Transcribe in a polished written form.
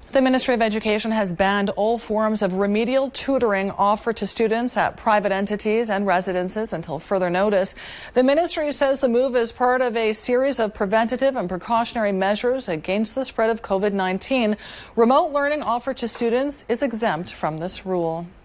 The Ministry of Education has banned all forms of remedial tutoring offered to students at private entities and residences until further notice. The ministry says the move is part of a series of preventative and precautionary measures against the spread of COVID-19. Remote learning offered to students is exempt from this rule.